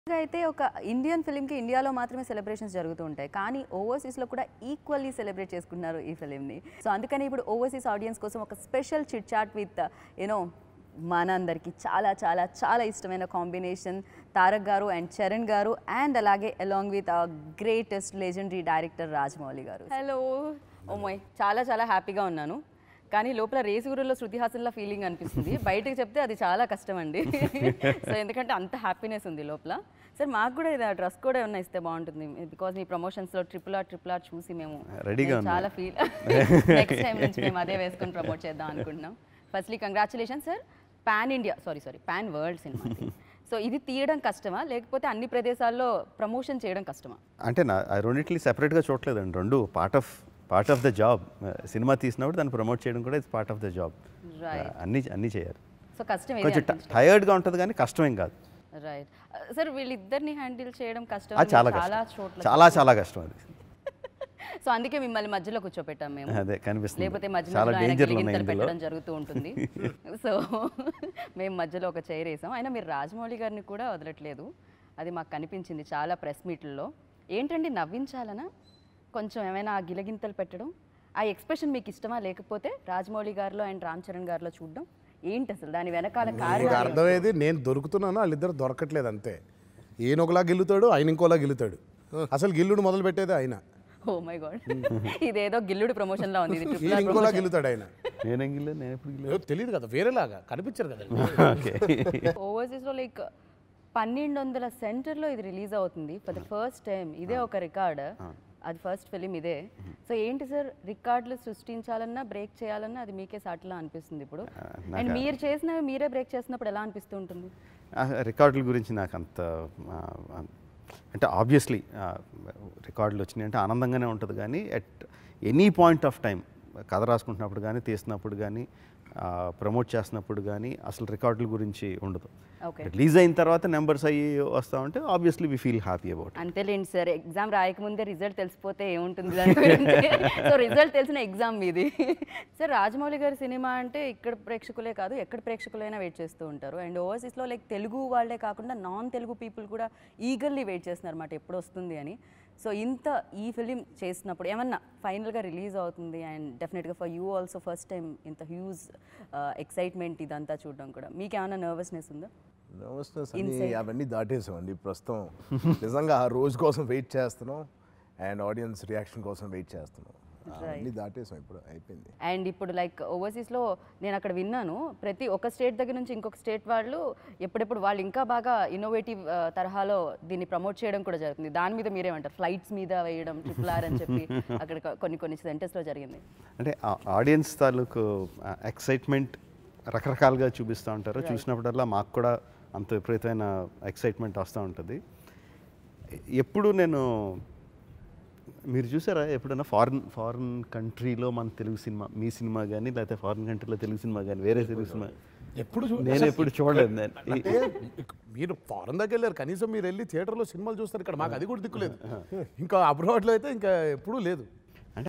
అయితే ఒక ఇండియన్ ఫిల్మ్కి ఇండియాలో మాత్రమే సెలబ్రేషన్స్ జరుగుతూ ఉంటాయి, కానీ ఓవర్సీస్లో కూడా ఈక్వల్లీ సెలబ్రేట్ చేసుకుంటున్నారు ఈ ఫిల్మ్ని. సో అందుకని ఇప్పుడు ఓవర్సీస్ ఆడియన్స్ కోసం ఒక special chit chat with you know మనందరికీ చాలా చాలా చాలా ఇష్టమైన కాంబినేషన్ తారక్ గారు అండ్ చరణ్ గారు, అండ్ అలాగే along with our greatest legendary director Rajamouli గారు. హలో ఓమోయ్, చాలా చాలా హ్యాపీగా ఉన్నాను, కానీ లోపల రేసుగురులో శృతి హాసన్లా ఫీలింగ్ అనిపిస్తుంది. బయటకు చెప్తే అది చాలా కష్టం అండి. సో ఎందుకంటే అంత హ్యాపీనెస్ ఉంది లోపల. సార్ మాకు కూడా ఇది డ్రెస్ కూడా ఏమన్నా ఇస్తే బాగుంటుంది, బికాజ్ మీ ప్రమోషన్స్లో ట్రిపుల్ ఆర్ చూసి మేము చాలా ఫీల్ నెక్స్ట్ టైం నుంచి మేము అదే వేసుకొని ప్రమోట్ చేద్దాం అనుకుంటున్నాం. Firstly congratulation sir, pan India pan world cinema. So ఇది తీయడం కష్టమా, లేకపోతే అన్ని ప్రదేశాల్లో ప్రమోషన్ చేయడం కష్టమా? అంటే ఆ రెండింటిని సెపరేట్గా చూడలేదండి, రెండు part of the job. Cinema తీసినప్పుడు దాన్ని ప్రమోట్ చేయడం కూడా it's part of the job. అన్నీ చేయాలి. సో కష్టం కొంచెం టైర్డ్గా ఉంటుంది, కానీ కష్టమేం కాదు. రైట్ సార్, వీళ్ళిద్దరిని హ్యాండిల్ చేయడం కష్టం, చాలా చాలా కష్టం అది. సో అందుకే మిమ్మల్ని మధ్యలో కూర్చోపెట్టాం మేము. అదే కనిపిస్తుంది, లేకపోతే మధ్యలో పెట్టడం జరుగుతూ ఉంటుంది. సో మేము మధ్యలో ఒక చైర్ వేసాం. అయినా మీరు రాజమౌళి గారిని కూడా వదలట్లేదు, అది మాకు కనిపించింది చాలా ప్రెస్ మీట్లలో. ఏంటండి నవ్వించాలనా, కొంచెం ఏమైనా గిలగింతలు పెట్టడం, ఆ ఎక్స్ప్రెషన్ మీకు ఇష్టమా, లేకపోతే రాజమౌళి గారిలో అండ్ రామ్ చరణ్ గారిలో చూడడం ఏంటి అసలు దాని వెనకాల కారణం? అర్థమయ్యేది నేను దొరుకుతున్నాను, వాళ్ళిద్దరు దొరకట్లేదు అంతే. ఈయన ఒకలా గిల్లుతాడు, ఆయన ఇంకోలా గిల్లుతాడు. అసలు గిల్లుడు మొదలు పెట్టేది ఆయన. ఓ మై గాడ్, ఇదేదో గిల్లుడి ప్రమోషన్ లా ఉంది. ఇంకోలా గిల్లుతాడు ఆయన. తెలియదు కదా, వేరేలాగా కనిపించారు కదా. ఓవర్సీస్ లో లైక్ 1200 సెంటర్లో ఇది రిలీజ్ అవుతుంది ఫర్ ద ఫస్ట్ టైం. ఇదే ఒక రికార్డ్, అది ఫస్ట్ ఫిలిం ఇదే. సో ఏంటి సార్, రికార్డులు సృష్టించాలన్నా బ్రేక్ చేయాలన్నా అది మీకే సాటిలా అనిపిస్తుంది ఇప్పుడు. అండ్ మీరు చేసినవి మీరే బ్రేక్ చేసినప్పుడు ఎలా అనిపిస్తూ ఉంటుంది? రికార్డుల గురించి నాకు అంత అంటే ఆబ్వియస్లీ రికార్డులు వచ్చినాయి అంటే ఆనందంగానే ఉంటుంది, కానీ at any point of time కథ రాసుకుంటున్నప్పుడు కానీ, తీసినప్పుడు కానీ, ప్రమోట్ చేస్తున్నప్పుడు కానీ అసలు రికార్డుల గురించి ఉండదు. రిలీజ్ అయిన తర్వాత నెంబర్స్ అయ్యి వస్తూ ఉంటే obviously we feel happy about. అంతేలేండి సార్, ఎగ్జామ్ రాయకముందే రిజల్ట్ తెలిసిపోతే ఏముంటుంది దాని గురించి. సో రిజల్ట్ తెలిసిన ఎగ్జామ్ మీది. సార్ రాజమౌళి గారి సినిమా అంటే ఇక్కడ ప్రేక్షకులే కాదు, ఎక్కడ ప్రేక్షకులైనా వెయిట్ చేస్తూ ఉంటారు. అండ్ ఓవర్సీస్లో లైక్ తెలుగు వాళ్ళే కాకుండా నాన్ తెలుగు పీపుల్ కూడా ఈగర్లీ వెయిట్ చేస్తున్నారు అన్నమాట ఎప్పుడు వస్తుంది అని. సో ఇంత ఈ ఫిలిం చేసినప్పుడు ఏమన్నా ఫైనల్గా రిలీజ్ అవుతుంది, అండ్ డెఫినెట్గా for you also first time ఇంత హ్యూజ్ ఎక్సైట్మెంట్ ఇదంతా చూడడం కూడా, మీకు ఏమైనా నర్వస్నెస్ ఉందా? నర్వస్నెస్ అవన్నీ దాటేసామండి ప్రస్తుతం. నిజంగా ఆ రోజు కోసం వెయిట్ చేస్తున్నాం, అండ్ ఆడియన్స్ రియాక్షన్ కోసం వెయిట్ చేస్తున్నాం. అన్నీ దాటేసాం, ఇప్పుడు అయిపోయింది. అండ్ ఇప్పుడు లైక్ ఓవర్సీస్లో నేను అక్కడ విన్నాను, ప్రతి ఒక్క స్టేట్ దగ్గర నుంచి ఇంకొక స్టేట్ వాళ్ళు ఎప్పుడెప్పుడు వాళ్ళు ఇంకా బాగా ఇన్నోవేటివ్ తరహాలో దీన్ని ప్రమోట్ చేయడం కూడా జరుగుతుంది. దాని మీద మీరేమంటారు? ఫ్లైట్స్ మీద వేయడం RRR అని చెప్పి అక్కడ కొన్ని సెంటర్స్లో జరిగింది. అంటే ఆడియన్స్ తాలూకు ఎక్సైట్మెంట్ రకరకాలుగా చూపిస్తూ ఉంటారు. చూసినప్పుడల్లా మాకు కూడా అంత విపరీతమైన ఎక్సైట్మెంట్ వస్తూ ఉంటుంది. ఎప్పుడు నేను మీరు చూసారా ఎప్పుడైనా ఫారిన్ కంట్రీలో మన తెలుగు సినిమా, మీ సినిమా కానీ, లేకపోతే ఫారిన్ కంట్రీలో తెలుగు సినిమా కానీ, వేరే తెలుగు సినిమా నేను ఎప్పుడు చూడలేదు. అంటే మీరు ఫారెన్ దగ్గర వెళ్ళారు, కనీసం మీరు వెళ్ళి థియేటర్లో సినిమాలు చూస్తారు. ఇక్కడ మాకు అది కూడా దిక్కులేదు. ఇంకా అబ్రాడ్లో అయితే ఇంకా ఎప్పుడూ లేదు.